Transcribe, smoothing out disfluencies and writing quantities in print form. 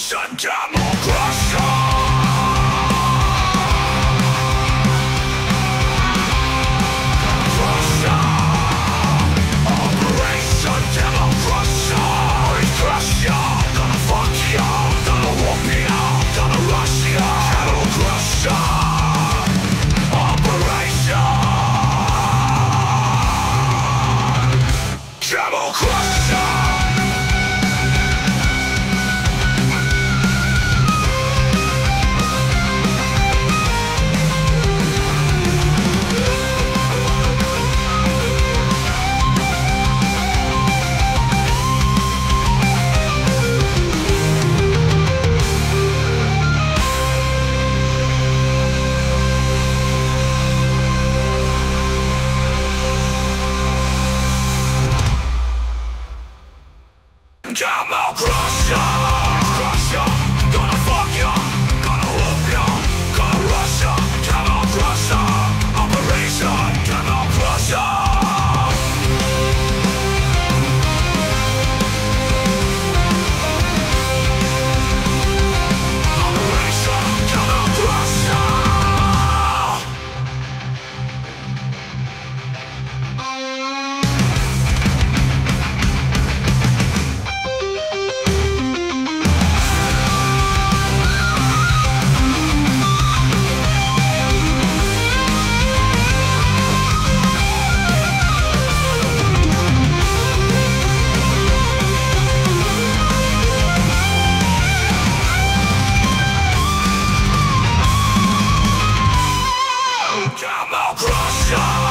Operation Camel Crushaa. Operation Camel Crushaa. Crushaa, gonna fuck ya, gonna whoop ya, gonna rush ya. Camel Crushaa. Operation Camel Crushaa. Camel Crushaa. Crushaa, gonna fuck ya, gonna whoop ya, gonna rush ya. Camel Crushaa. Operation Camel Crushaa. Operation Camel Crushaa. Camel Crushaa.